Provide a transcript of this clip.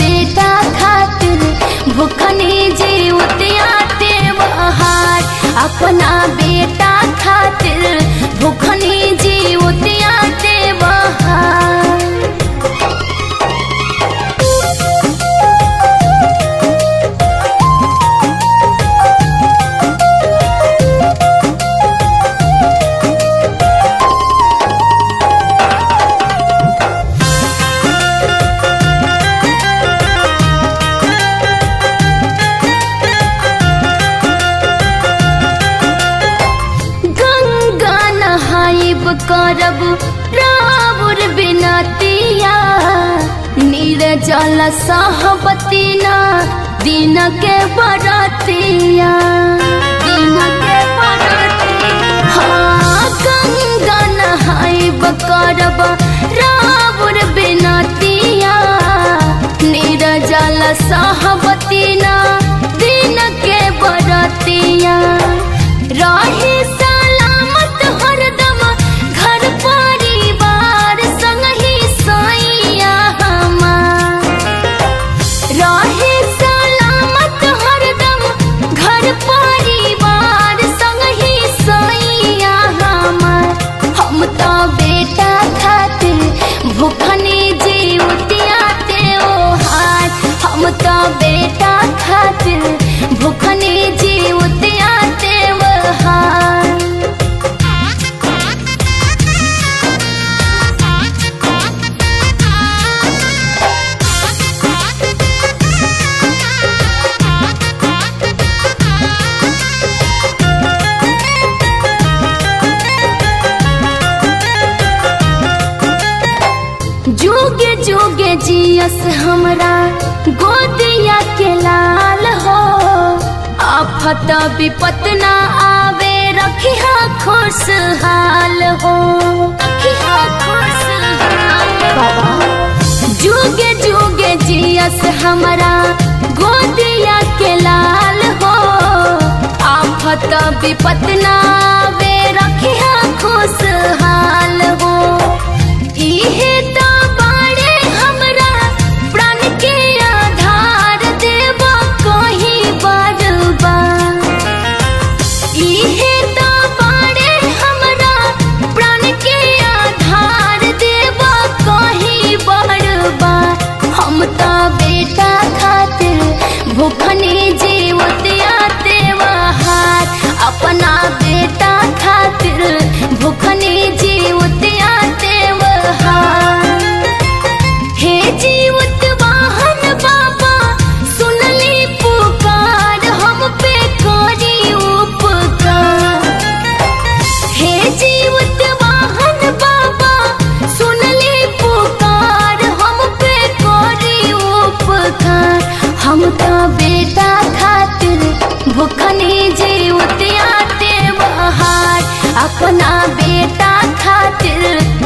बेटा खातिर भूखनी जीवतियाते बहार, अपना बेटा खातिर भूखनी जीवतियाते बहार। करब रावुर बिनतिया, निर्जल सहबतिना दिन के बरतिया, दिन के बरतिया। हाँ गंगा नहाइब करब रावुर बिनतिया, निर्जल सहबतिना दिन के बरतिया। रही सलामत हरदम घर परिवार संग ही सैया हमार, रहे सलामत हरदम घर परिवार संग ही सैया हमार। हम तो बेटा खातिर भूखनी जीवतियाते ओहार, हम तो बेटा खातिर भूखनी जीवतियाते ओहार। जोगे जोगे जियस हमरा गोदिया के लाल हो, आफत विपत ना आवे रखिया खुशहाल हो, रखिया खुशहाल बाबा। जोगे जोगे जियस हमरा गोदिया के लाल हो, आफत विपत ना आवे रखिया खुशहाल हो। इहे तो बाड़े हमरा प्राण के आधार देवा कहीं बरबा, इहे तो बाड़े हमरा प्राण के आधार देवा कहीं बरबा। हम तो बेटा खातिर भूखनी जीवतियाते बहार, अपना बेटा खातिर भूखनी जीवतियाते बहार। हे जीवत वाहन बाबा सुनली पुकार, हम पे करी उपकार। हे जीवत वाहन बाबा सुनली पुकार, हम पे करी उपकार। हम तो बेटा खातिर भूखनी जीवतियाते बहार, अपना बेटा खातिर